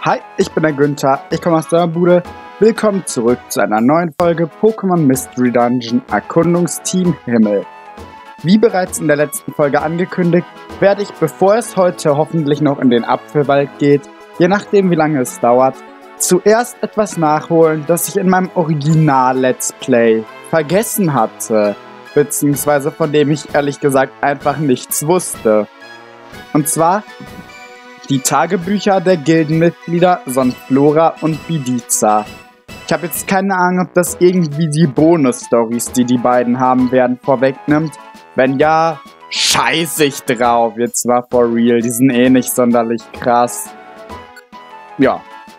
Hi, ich bin der Günther, ich komme aus der Bude. Willkommen zurück zu einer neuen Folge Pokémon Mystery Dungeon Erkundungsteam Himmel. Wie bereits in der letzten Folge angekündigt, werde ich, bevor es heute hoffentlich noch in den Apfelwald geht, je nachdem wie lange es dauert, zuerst etwas nachholen, das ich in meinem Original-Let's Play vergessen hatte, beziehungsweise von dem ich ehrlich gesagt einfach nichts wusste. Und zwar die Tagebücher der Gildenmitglieder Sonflora und Bidiza. Ich habe jetzt keine Ahnung, ob das irgendwie die Bonus-Stories, die die beiden haben werden, vorwegnimmt. Wenn ja, scheiß ich drauf. Jetzt war for real. Die sind eh nicht sonderlich krass. Ja.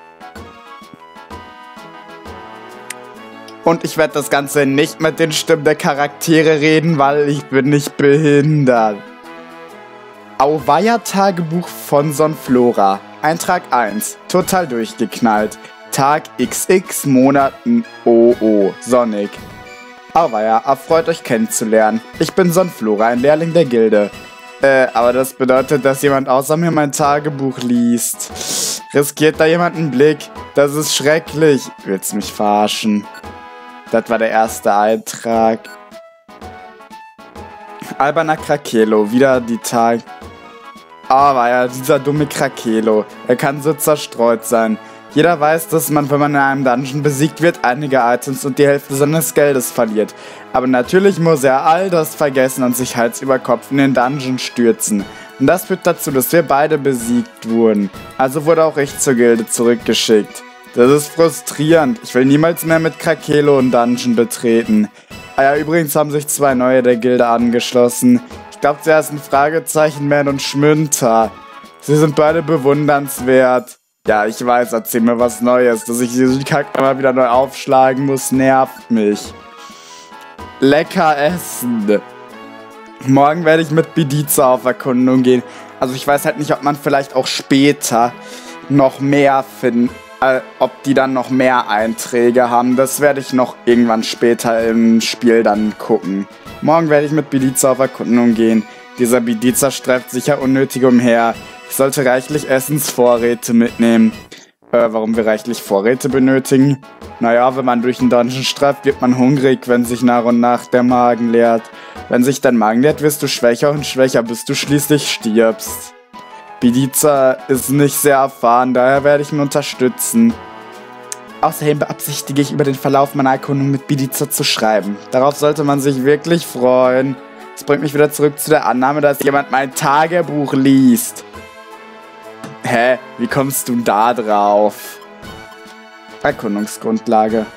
Und ich werde das Ganze nicht mit den Stimmen der Charaktere reden, weil ich bin nicht behindert. Auweia-Tagebuch von Sonflora. Eintrag 1. Total durchgeknallt. Tag XX, Monaten OO. Sonnig. Auweia, erfreut euch kennenzulernen. Ich bin Sonflora, ein Lehrling der Gilde. Aber das bedeutet, dass jemand außer mir mein Tagebuch liest. Riskiert da jemand einen Blick? Das ist schrecklich. Willst du mich verarschen? Das war der erste Eintrag. Alberner Krakelo, wieder die Tag... Aber ja, dieser dumme Krakelo. Er kann so zerstreut sein. Jeder weiß, dass man, wenn man in einem Dungeon besiegt wird, einige Items und die Hälfte seines Geldes verliert. Aber natürlich muss er all das vergessen und sich Hals über Kopf in den Dungeon stürzen. Und das führt dazu, dass wir beide besiegt wurden. Also wurde auch ich zur Gilde zurückgeschickt. Das ist frustrierend. Ich will niemals mehr mit Krakelo einen Dungeon betreten. Ah ja, übrigens haben sich 2 neue der Gilde angeschlossen. Ich glaube, sie heißen Fragezeichen Man und Schmünter. Sie sind beide bewundernswert. Ja, ich weiß, erzähl mir was Neues. Dass ich diesen Kack immer wieder neu aufschlagen muss, nervt mich. Lecker essen. Morgen werde ich mit Bidiza auf Erkundung gehen. Also ich weiß halt nicht, ob man vielleicht auch später noch mehr finden, ob die dann noch mehr Einträge haben. Das werde ich noch irgendwann später im Spiel dann gucken. Morgen werde ich mit Bidiza auf Erkundung gehen. Dieser Bidiza streift sicher unnötig umher. Ich sollte reichlich Essensvorräte mitnehmen. Warum wir reichlich Vorräte benötigen? Naja, wenn man durch den Dungeon streift, wird man hungrig, wenn sich nach und nach der Magen leert. Wenn sich dein Magen leert, wirst du schwächer und schwächer, bis du schließlich stirbst. Bidiza ist nicht sehr erfahren, daher werde ich ihn unterstützen. Außerdem beabsichtige ich, über den Verlauf meiner Erkundung mit Bidiza zu schreiben. Darauf sollte man sich wirklich freuen. Das bringt mich wieder zurück zu der Annahme, dass jemand mein Tagebuch liest. Hä? Wie kommst du da drauf? Erkundungsgrundlage.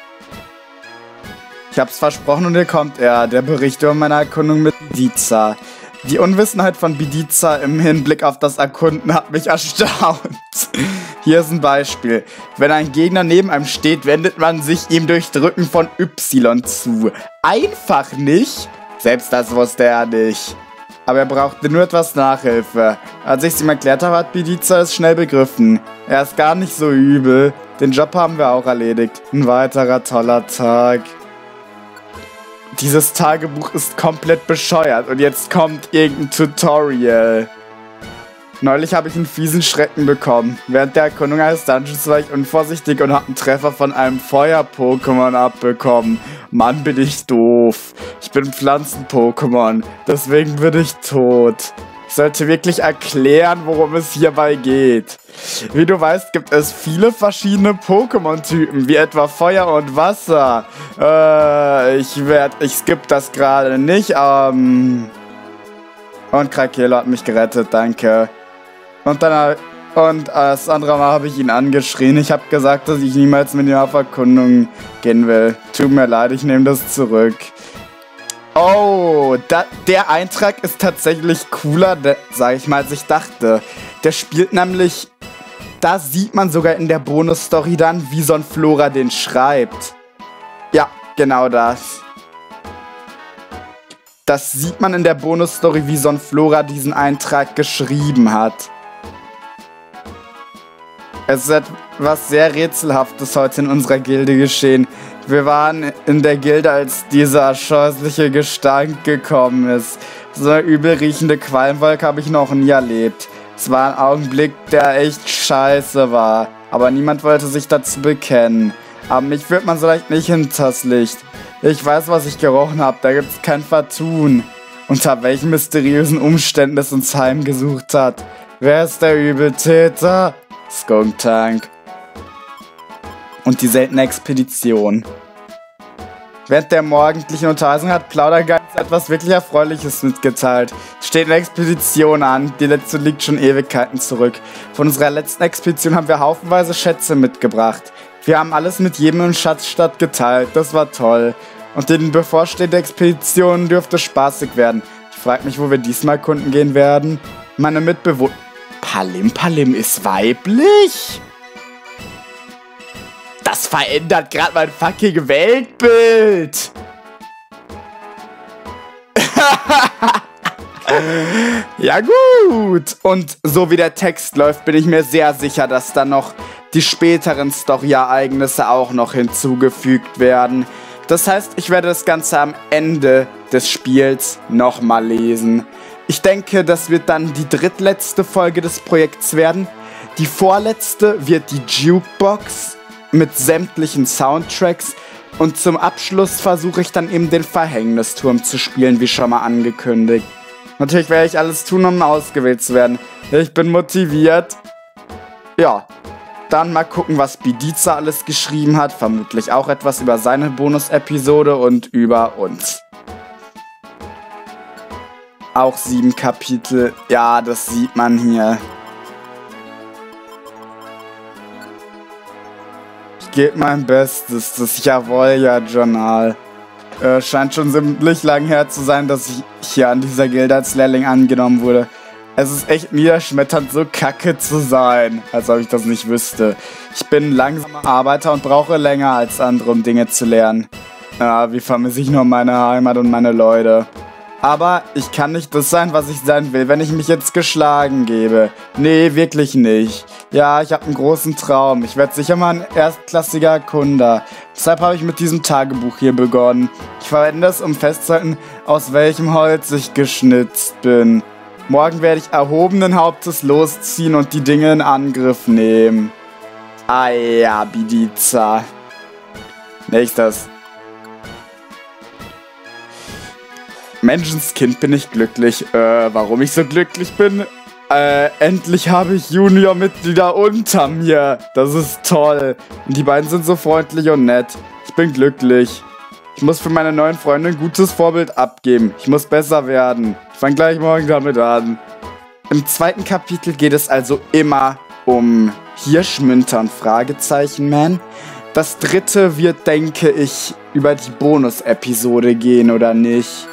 Ich hab's versprochen und hier kommt er. Der Bericht über meine Erkundung mit Bidiza. Die Unwissenheit von Bidiza im Hinblick auf das Erkunden hat mich erstaunt. Hier ist ein Beispiel. Wenn ein Gegner neben einem steht, wendet man sich ihm durch Drücken von Y zu. Einfach nicht? Selbst das wusste er nicht. Aber er brauchte nur etwas Nachhilfe. Als ich es ihm erklärt habe, hat Bidiza es schnell begriffen. Er ist gar nicht so übel. Den Job haben wir auch erledigt. Ein weiterer toller Tag. Dieses Tagebuch ist komplett bescheuert und jetzt kommt irgendein Tutorial. Neulich habe ich einen fiesen Schrecken bekommen. Während der Erkundung eines Dungeons war ich unvorsichtig und habe einen Treffer von einem Feuer-Pokémon abbekommen. Mann, bin ich doof. Ich bin Pflanzen-Pokémon, deswegen bin ich tot. Ich sollte wirklich erklären, worum es hierbei geht. Wie du weißt, gibt es viele verschiedene Pokémon-Typen, wie etwa Feuer und Wasser. Ich skippe das gerade nicht. Und Krakelo hat mich gerettet, danke. Und das andere Mal habe ich ihn angeschrien. Ich habe gesagt, dass ich niemals mit ihm auf Erkundung gehen will. Tut mir leid, ich nehme das zurück. Oh, der Eintrag ist tatsächlich cooler, sag ich mal, als ich dachte. Der spielt nämlich, da sieht man sogar in der Bonus-Story dann, wie Sonflora den schreibt. Ja, genau das. Das sieht man in der Bonus-Story, wie Sonflora diesen Eintrag geschrieben hat. Es ist etwas sehr Rätselhaftes heute in unserer Gilde geschehen. Wir waren in der Gilde, als dieser scheußliche Gestank gekommen ist. So eine übel riechende Qualmwolke habe ich noch nie erlebt. Es war ein Augenblick, der echt scheiße war. Aber niemand wollte sich dazu bekennen. Aber mich führt man so leicht nicht hinters Licht. Ich weiß, was ich gerochen habe, da gibt's kein Vertun. Unter welchen mysteriösen Umständen es uns heimgesucht hat. Wer ist der Übeltäter? Skunktank. Und die seltene Expedition. Während der morgendlichen Unterhaltung hat Plaudergeist etwas wirklich Erfreuliches mitgeteilt. Es steht eine Expedition an, die letzte liegt schon Ewigkeiten zurück. Von unserer letzten Expedition haben wir haufenweise Schätze mitgebracht. Wir haben alles mit jedem in Schatzstadt geteilt, das war toll. Und die bevorstehende Expedition dürfte spaßig werden. Ich frage mich, wo wir diesmal erkunden gehen werden. Meine Mitbewohner... Palim ist weiblich? Das verändert gerade mein fucking Weltbild. Ja gut. Und so wie der Text läuft, bin ich mir sehr sicher, dass dann noch die späteren Story-Ereignisse auch noch hinzugefügt werden. Das heißt, ich werde das Ganze am Ende des Spiels nochmal lesen. Ich denke, das wird dann die drittletzte Folge des Projekts werden. Die vorletzte wird die Jukebox mit sämtlichen Soundtracks. Und zum Abschluss versuche ich dann eben den Verhängnisturm zu spielen, wie schon mal angekündigt. Natürlich werde ich alles tun, um ausgewählt zu werden. Ich bin motiviert. Ja, dann mal gucken, was Bidiza alles geschrieben hat. Vermutlich auch etwas über seine Bonus-Episode und über uns. Auch 7 Kapitel. Ja, das sieht man hier. Ich gebe mein Bestes. Das Jawohl-Ja-Journal. Scheint schon ziemlich lang her zu sein, dass ich hier an dieser Gilde als Lehrling angenommen wurde. Es ist echt niederschmetternd, so kacke zu sein, als ob ich das nicht wüsste. Ich bin ein langsamer Arbeiter und brauche länger als andere, um Dinge zu lernen. Ja, wie vermisse ich nur meine Heimat und meine Leute. Aber ich kann nicht das sein, was ich sein will, wenn ich mich jetzt geschlagen gebe. Nee, wirklich nicht. Ja, ich habe einen großen Traum. Ich werde sicher mal ein erstklassiger Erkunder. Deshalb habe ich mit diesem Tagebuch hier begonnen. Ich verwende es, um festzuhalten, aus welchem Holz ich geschnitzt bin. Morgen werde ich erhobenen Hauptes losziehen und die Dinge in Angriff nehmen. Ah ja, Bidiza. Nächstes. Menschenskind, bin ich glücklich. Warum ich so glücklich bin? Endlich habe ich Junior-Mitglieder unter mir. Das ist toll. Und die beiden sind so freundlich und nett. Ich bin glücklich. Ich muss für meine neuen Freunde ein gutes Vorbild abgeben. Ich muss besser werden. Ich fange gleich morgen damit an. Im zweiten Kapitel geht es also immer um Hirschmünter und Fragezeichen-Man. Das dritte wird, denke ich, über die Bonus-Episode gehen, oder nicht?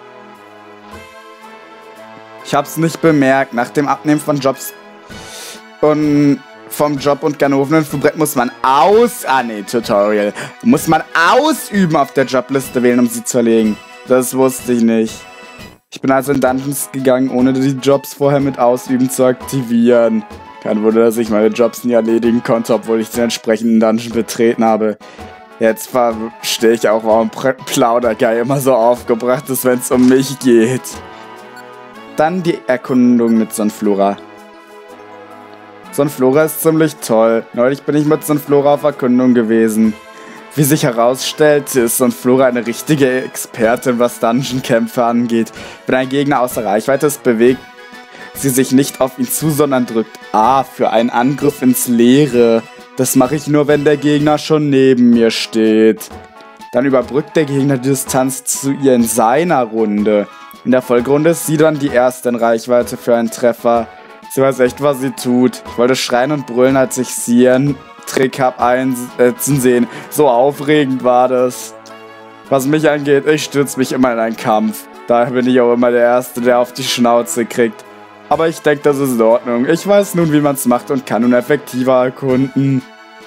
Ich hab's nicht bemerkt. Nach dem Abnehmen von Jobs und vom Job und Ganoven für Brett muss man Tutorial. Muss man ausüben auf der Jobliste wählen, um sie zu erlegen. Das wusste ich nicht. Ich bin also in Dungeons gegangen, ohne die Jobs vorher mit Ausüben zu aktivieren. Kein Wunder, dass ich meine Jobs nie erledigen konnte, obwohl ich den entsprechenden Dungeon betreten habe. Jetzt verstehe ich auch, warum Plaudergeil immer so aufgebracht ist, wenn es um mich geht. Dann die Erkundung mit Sonflora. Sonflora ist ziemlich toll. Neulich bin ich mit Sonflora auf Erkundung gewesen. Wie sich herausstellte, ist Sonflora eine richtige Expertin, was Dungeon-Kämpfe angeht. Wenn ein Gegner außer Reichweite ist, bewegt sie sich nicht auf ihn zu, sondern drückt A für einen Angriff ins Leere. Das mache ich nur, wenn der Gegner schon neben mir steht. Dann überbrückt der Gegner die Distanz zu ihr in seiner Runde. In der Folgerunde ist sie dann die erste in Reichweite für einen Treffer. Sie weiß echt, was sie tut. Ich wollte schreien und brüllen, als ich sie ihren Trick hab einsetzen sehen. So aufregend war das. Was mich angeht, ich stürze mich immer in einen Kampf. Daher bin ich auch immer der Erste, der auf die Schnauze kriegt. Aber ich denke, das ist in Ordnung. Ich weiß nun, wie man es macht und kann nun effektiver erkunden.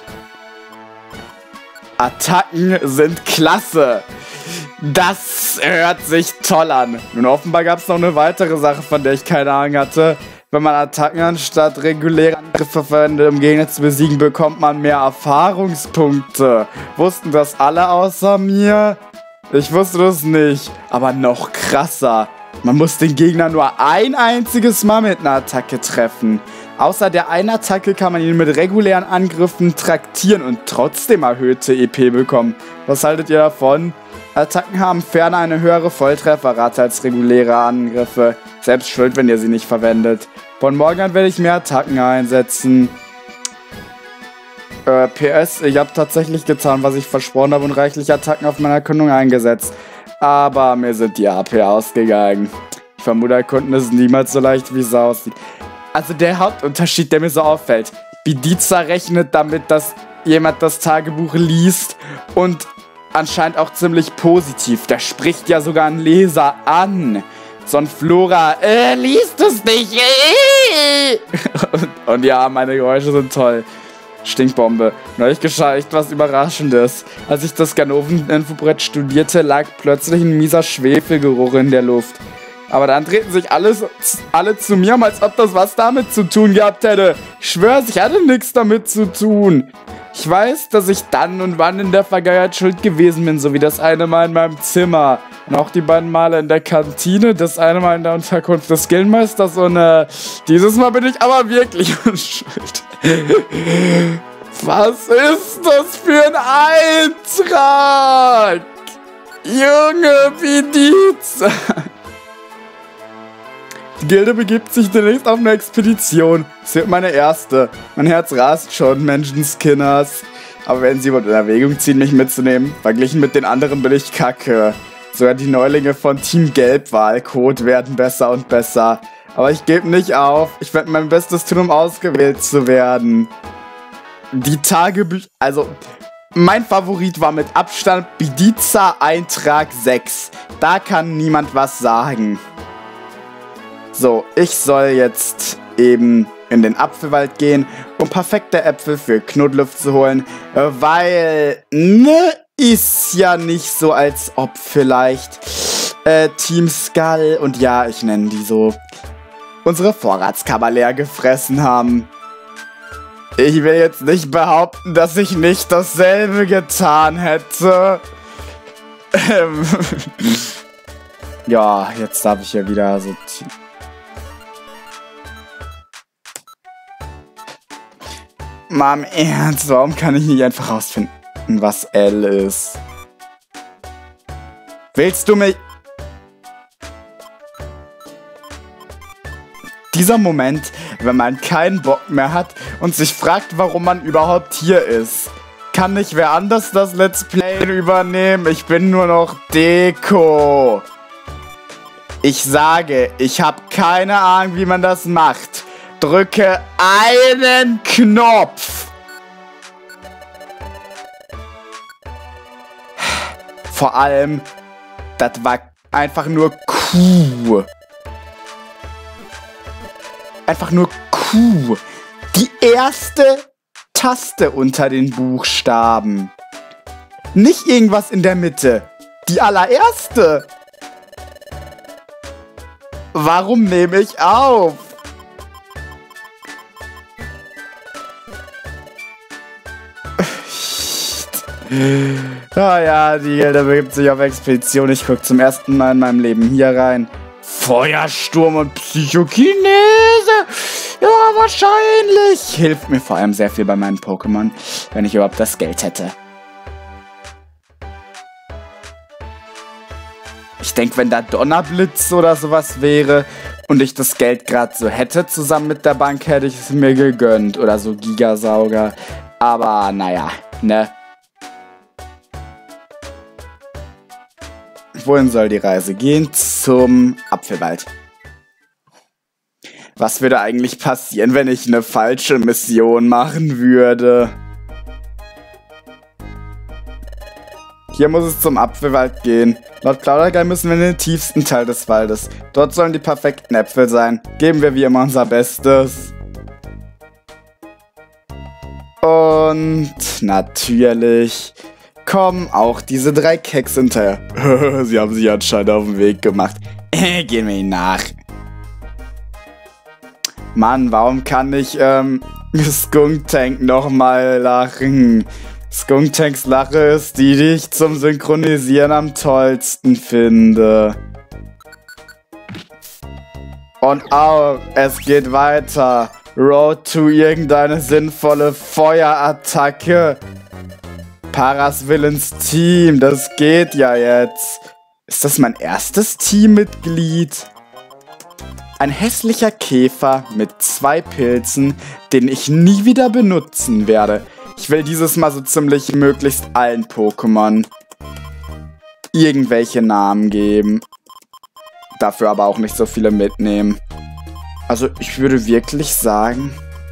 Attacken sind klasse. Das hört sich toll an. Nun, offenbar gab es noch eine weitere Sache, von der ich keine Ahnung hatte. Wenn man Attacken anstatt reguläre Angriffe verwendet, um Gegner zu besiegen, bekommt man mehr Erfahrungspunkte. Wussten das alle außer mir? Ich wusste das nicht. Aber noch krasser. Man muss den Gegner nur ein einziges Mal mit einer Attacke treffen. Außer der einen Attacke kann man ihn mit regulären Angriffen traktieren und trotzdem erhöhte EP bekommen. Was haltet ihr davon? Attacken haben ferner eine höhere Volltrefferrate als reguläre Angriffe. Selbst schuld, wenn ihr sie nicht verwendet. Von morgen an werde ich mehr Attacken einsetzen. PS, ich habe tatsächlich getan, was ich versprochen habe und reichlich Attacken auf meiner Erkundung eingesetzt. Aber mir sind die AP ausgegangen. Ich vermute, erkunden ist niemals so leicht, wie es aussieht. Also der Hauptunterschied, der mir so auffällt. Bediza rechnet damit, dass jemand das Tagebuch liest und anscheinend auch ziemlich positiv. Der spricht ja sogar einen Leser an. So ein Flora, liest es nicht. und ja, meine Geräusche sind toll. Stinkbombe. Neulich geschah echt was Überraschendes. Als ich das Ganoven-Infobrett studierte, lag plötzlich ein mieser Schwefelgeruch in der Luft. Aber dann drehten sich alle zu mir, als ob das was damit zu tun gehabt hätte. Ich schwör's, ich hatte nichts damit zu tun. Ich weiß, dass ich dann und wann in der Vergangenheit schuld gewesen bin, so wie das eine Mal in meinem Zimmer. Und auch die beiden Male in der Kantine, das eine Mal in der Unterkunft des Skillmeisters und dieses Mal bin ich aber wirklich schuld. Was ist das für ein Eintrag? Junge Bediza. Die Gilde begibt sich demnächst auf eine Expedition. Es wird meine erste. Mein Herz rast schon, Menschenskinners. Aber wenn sie wohl in Erwägung ziehen, mich mitzunehmen, verglichen mit den anderen bin ich kacke. Sogar die Neulinge von Team Gelbwahlcode werden besser und besser. Aber ich gebe nicht auf. Ich werde mein Bestes tun, um ausgewählt zu werden. Die Tagebücher... Also, mein Favorit war mit Abstand Bediza Eintrag 6. Da kann niemand was sagen. So, ich soll jetzt eben in den Apfelwald gehen, um perfekte Äpfel für Knudluft zu holen. Weil, ist ja nicht so, als ob vielleicht Team Skull und ja, ich nenne die so, unsere Vorratskammer leer gefressen haben. Ich will jetzt nicht behaupten, dass ich nicht dasselbe getan hätte. Ja, jetzt darf ich ja wieder so... Mal im Ernst, warum kann ich nicht einfach rausfinden, was L ist? Willst du mich... Dieser Moment, wenn man keinen Bock mehr hat und sich fragt, warum man überhaupt hier ist. Kann nicht wer anders das Let's Play übernehmen? Ich bin nur noch Deko. Ich sage, ich habe keine Ahnung, wie man das macht. Drücke einen Knopf. Vor allem, das war einfach nur Q. Einfach nur Q. Die erste Taste unter den Buchstaben. Nicht irgendwas in der Mitte. Die allererste. Warum nehme ich auf? Ah ja, die Gilde begibt sich auf Expedition. Ich gucke zum ersten Mal in meinem Leben hier rein. Feuersturm und Psychokinese. Ja, wahrscheinlich. Hilft mir vor allem sehr viel bei meinen Pokémon, wenn ich überhaupt das Geld hätte. Ich denke, wenn da Donnerblitz oder sowas wäre und ich das Geld gerade so hätte zusammen mit der Bank, hätte ich es mir gegönnt. Oder so Gigasauger. Aber naja, ne? Wohin soll die Reise gehen? Zum Apfelwald. Was würde eigentlich passieren, wenn ich eine falsche Mission machen würde? Hier muss es zum Apfelwald gehen. Laut Plaudergeil müssen wir in den tiefsten Teil des Waldes. Dort sollen die perfekten Äpfel sein. Geben wir wie immer unser Bestes. Und natürlich kommen auch diese 3 Keks hinterher. Sie haben sich anscheinend auf den Weg gemacht. Gehen wir ihnen nach. Mann, warum kann ich Skunktank nochmal lachen? Skunktanks Lache ist die, die ich zum Synchronisieren am tollsten finde. Und auch, es geht weiter. Road to irgendeine sinnvolle Feuerattacke. Paras Villains Team, das geht ja jetzt. Ist das mein erstes Teammitglied? Ein hässlicher Käfer mit 2 Pilzen, den ich nie wieder benutzen werde. Ich will dieses Mal so ziemlich möglichst allen Pokémon irgendwelche Namen geben. Dafür aber auch nicht so viele mitnehmen. Also ich würde wirklich sagen...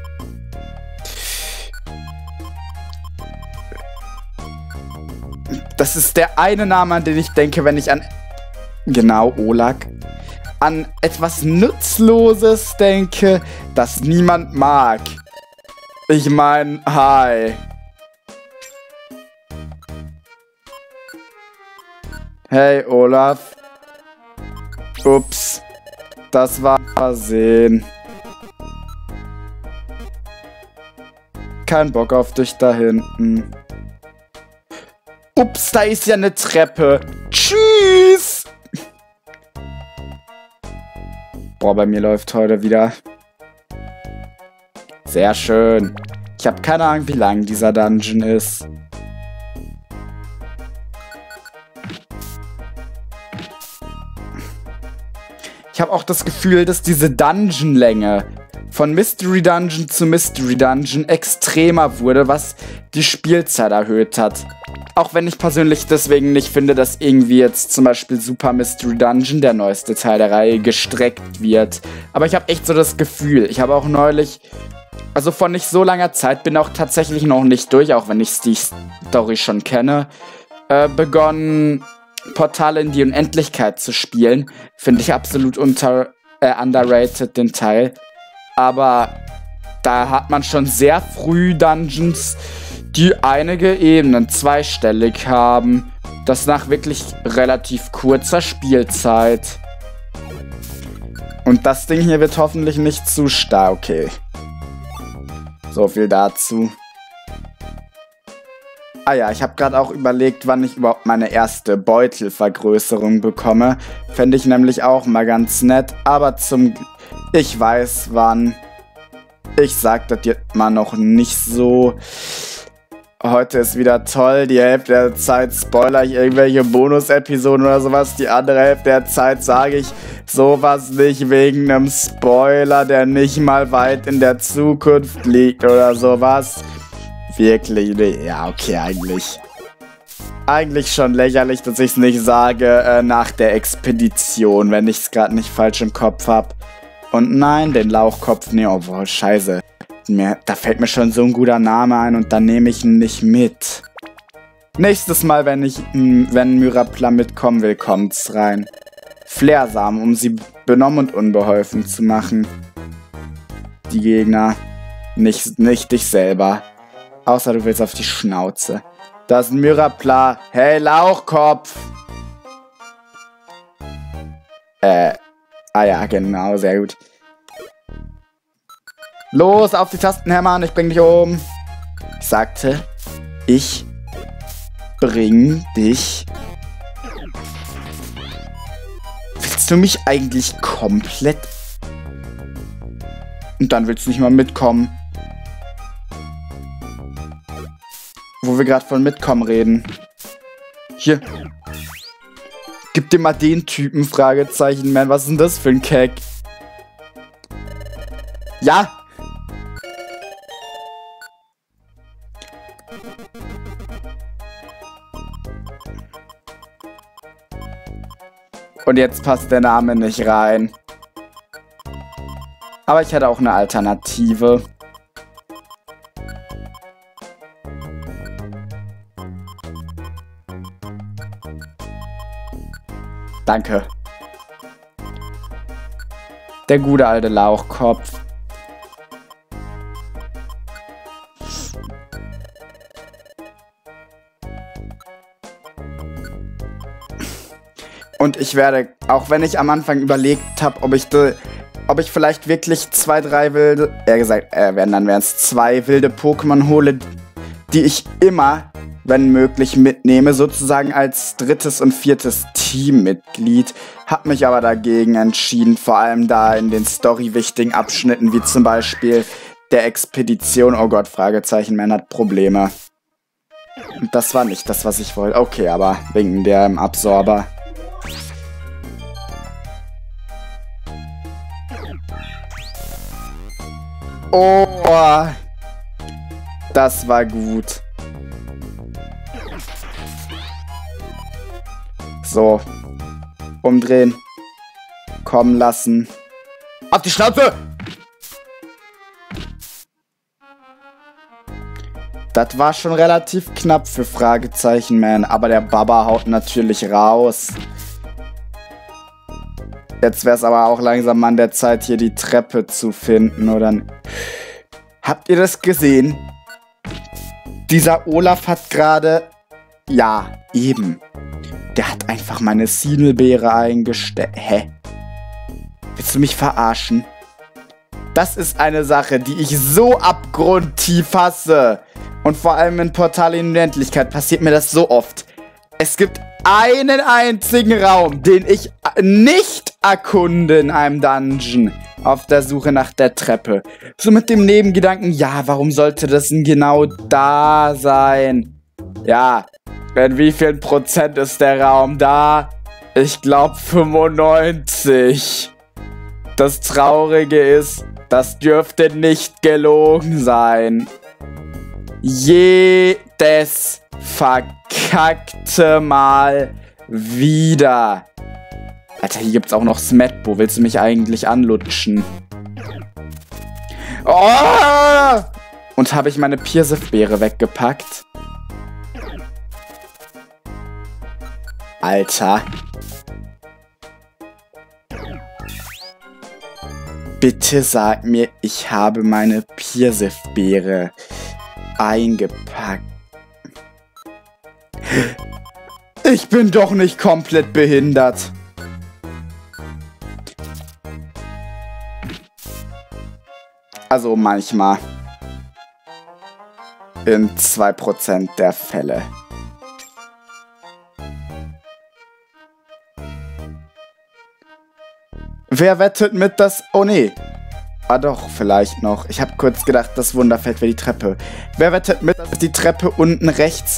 Das ist der eine Name, an den ich denke, wenn ich an... Genau, Olag. An etwas Nutzloses denke, das niemand mag. Ich meine, hi. Hey, Olaf. Ups. Das war Versehen. Kein Bock auf dich da hinten. Ups, da ist ja eine Treppe. Tschüss. Boah, bei mir läuft heute wieder. Sehr schön. Ich habe keine Ahnung, wie lang dieser Dungeon ist. Ich habe auch das Gefühl, dass diese Dungeon-Länge von Mystery Dungeon zu Mystery Dungeon extremer wurde, was die Spielzeit erhöht hat. Auch wenn ich persönlich deswegen nicht finde, dass irgendwie jetzt zum Beispiel Super Mystery Dungeon, der neueste Teil der Reihe, gestreckt wird. Aber ich habe echt so das Gefühl, ich habe auch neulich, also vor nicht so langer Zeit, bin auch tatsächlich noch nicht durch, auch wenn ich die Story schon kenne, begonnen, Portale in die Unendlichkeit zu spielen. Finde ich absolut underrated, den Teil. Aber da hat man schon sehr früh Dungeons, die einige Ebenen zweistellig haben. Das nach wirklich relativ kurzer Spielzeit. Und das Ding hier wird hoffentlich nicht zu stark. Okay. So viel dazu. Ah ja, ich habe gerade auch überlegt, wann ich überhaupt meine erste Beutelvergrößerung bekomme. Fände ich nämlich auch mal ganz nett. Aber ich weiß wann. Ich sag das jetzt mal noch nicht so. Heute ist wieder toll. Die Hälfte der Zeit spoiler ich irgendwelche Bonus-Episoden oder sowas. Die andere Hälfte der Zeit sage ich sowas nicht wegen einem Spoiler, der nicht mal weit in der Zukunft liegt oder sowas. Wirklich, nee, ja, okay, eigentlich schon lächerlich, dass ich es nicht sage nach der Expedition, wenn ich es gerade nicht falsch im Kopf habe. Und nein, den Lauchkopf, nee, oh, boah, scheiße. Da fällt mir schon so ein guter Name ein und dann nehme ich ihn nicht mit. Nächstes Mal, wenn Myrapla mitkommen will, kommt's rein. Flairsamen, um sie benommen und unbeholfen zu machen. Die Gegner, nicht dich selber. Außer du willst auf die Schnauze. Das ist ein Myrapla. Hey, Lauchkopf! Ah ja, genau, sehr gut. Los, auf die Tasten hämmern, ich bring dich um. Ich sagte, ich bring dich. Willst du mich eigentlich komplett... Und dann willst du nicht mal mitkommen. Wo wir gerade von mitkommen reden. Hier. Gib dir mal den Typen, Fragezeichen, man. Was ist denn das für ein Keck? Ja. Und jetzt passt der Name nicht rein. Aber ich hätte auch eine Alternative. Danke. Der gute alte Lauchkopf. Und ich werde, auch wenn ich am Anfang überlegt habe, ob ich vielleicht wirklich 2, 3 wilde, dann wären es 2 wilde Pokémon hole, die ich immer, wenn möglich, mitnehme, sozusagen als 3. und 4. Teammitglied, Hab mich aber dagegen entschieden, vor allem da in den storywichtigen Abschnitten, wie zum Beispiel der Expedition. Oh Gott, Fragezeichen, man hat Probleme. Und das war nicht das, was ich wollte. Okay, aber wegen dem Absorber. Oh, das war gut. So. Umdrehen. Kommen lassen. Auf die Schnauze! Das war schon relativ knapp für Fragezeichen Man, aber der Baba haut natürlich raus. Jetzt wäre es aber auch langsam an der Zeit, hier die Treppe zu finden, oder? Habt ihr das gesehen? Dieser Olaf hat gerade... Ja, eben. Der hat einfach meine Sinelbeere eingestellt. Hä? Willst du mich verarschen? Das ist eine Sache, die ich so abgrundtief hasse. Und vor allem in Portal in Unendlichkeit passiert mir das so oft. Es gibt einen einzigen Raum, den ich nicht erkunde in einem Dungeon. Auf der Suche nach der Treppe. So mit dem Nebengedanken, ja, warum sollte das denn genau da sein? Ja, in wie viel Prozent ist der Raum da? Ich glaube 95. Das Traurige ist, das dürfte nicht gelogen sein. Jedes verkackte Mal wieder. Alter, hier gibt's auch noch Smetbo. Willst du mich eigentlich anlutschen? Oh! Und habe ich meine Pirsif-Beere weggepackt? Alter. Bitte sag mir, ich habe meine Pirsif-Beere eingepackt. Ich bin doch nicht komplett behindert. Also manchmal. In 2% der Fälle. Wer wettet mit das... Oh nee. Ah doch, vielleicht noch. Ich habe kurz gedacht, das Wunderfeld wäre die Treppe. Wer wettet mit, dass die Treppe unten rechts...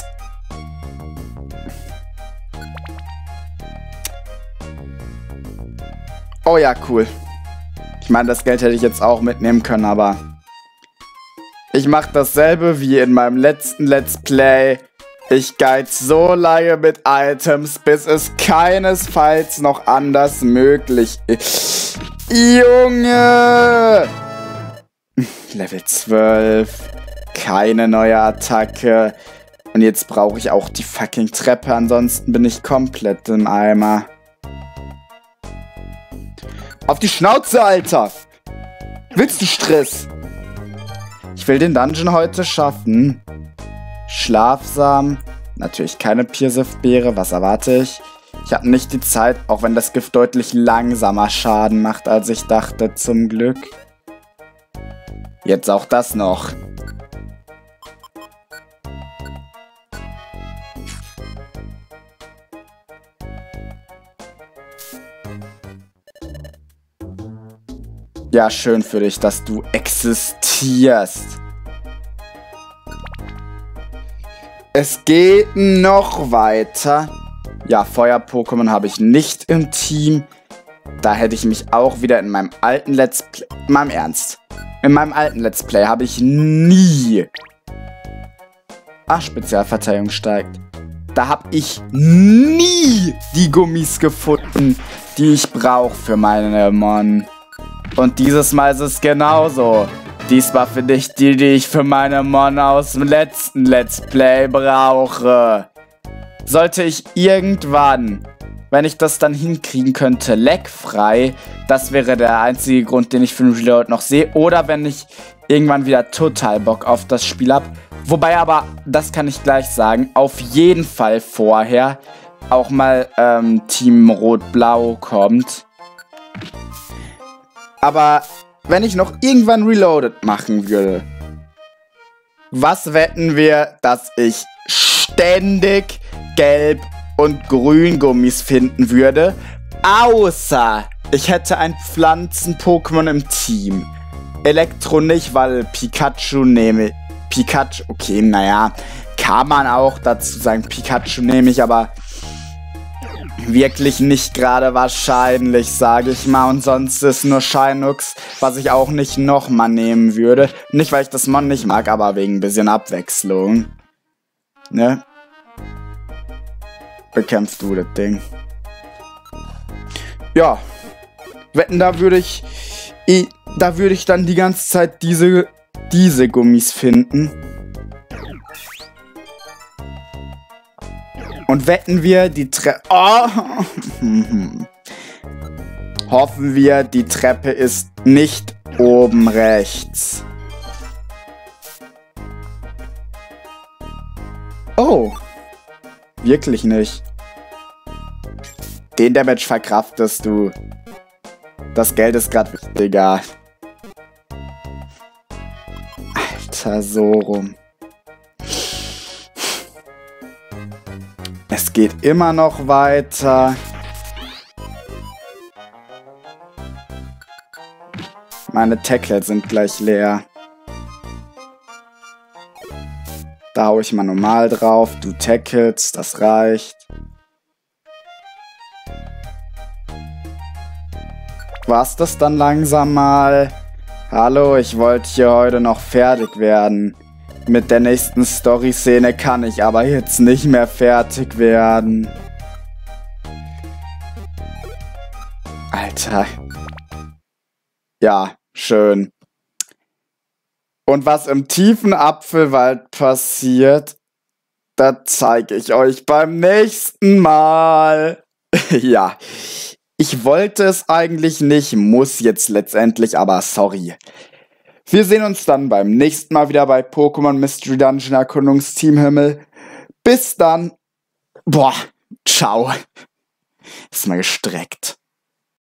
Oh ja, cool. Ich meine, das Geld hätte ich jetzt auch mitnehmen können, aber... Ich mache dasselbe wie in meinem letzten Let's Play. Ich guide so lange mit Items, bis es keinesfalls noch anders möglich ist. Junge! Level 12. Keine neue Attacke. Und jetzt brauche ich auch die fucking Treppe, ansonsten bin ich komplett im Eimer. Auf die Schnauze, Alter! Willst du Stress? Ich will den Dungeon heute schaffen. Schlafsam. Natürlich keine Pirsif-Beere. Was erwarte ich? Ich habe nicht die Zeit, auch wenn das Gift deutlich langsamer Schaden macht, als ich dachte, zum Glück. Jetzt auch das noch. Ja, schön für dich, dass du existierst. Es geht noch weiter. Ja, Feuer-Pokémon habe ich nicht im Team. Da hätte ich mich auch wieder in meinem alten Let's Play... Mal im Ernst. In meinem alten Let's Play habe ich nie... Ach, Spezialverteidigung steigt. Da habe ich nie die Gummis gefunden, die ich brauche für meine Mon. Und dieses Mal ist es genauso. Diesmal finde ich die ich für meine Mon aus dem letzten Let's Play brauche. Sollte ich irgendwann, wenn ich das dann hinkriegen könnte, leckfrei, das wäre der einzige Grund, den ich für den Reload noch sehe. Oder wenn ich irgendwann wieder total Bock auf das Spiel habe. Wobei aber, das kann ich gleich sagen, auf jeden Fall vorher auch mal Team Rot-Blau kommt. Aber wenn ich noch irgendwann Reloaded machen würde, was wetten wir, dass ich ständig Gelb- und Grün-Gummis finden würde, Außer ich hätte ein Pflanzen-Pokémon im Team. Elektro nicht, weil Pikachu nehme. Pikachu, okay, naja, kann man auch dazu sagen, Pikachu nehme ich, aber wirklich nicht gerade wahrscheinlich, sage ich mal. Und sonst ist nur Shinux, was ich auch nicht nochmal nehmen würde. Nicht, weil ich das Mon nicht mag, aber wegen ein bisschen Abwechslung. Ne? Bekämpfst du das Ding. Ja. Wetten, da würde ich dann die ganze Zeit diese Gummis finden. Und wetten wir, die Treppe... Oh! Hoffen wir, die Treppe ist nicht oben rechts. Oh. Wirklich nicht. Den Damage verkraftest du. Das Geld ist gerade wichtiger. Alter, so rum. Es geht immer noch weiter. Meine Tackle sind gleich leer. Da hau ich mal normal drauf. Du tackelst, das reicht. War's das dann langsam mal? Hallo, ich wollte hier heute noch fertig werden. Mit der nächsten Story-Szene kann ich aber jetzt nicht mehr fertig werden. Alter. Ja, schön. Und was im tiefen Apfelwald passiert, das zeige ich euch beim nächsten Mal. Ja, ich wollte es eigentlich nicht, muss jetzt letztendlich, aber sorry. Wir sehen uns dann beim nächsten Mal wieder bei Pokémon Mystery Dungeon Erkundungsteam Himmel. Bis dann. Boah, ciao. Ist mal gestreckt.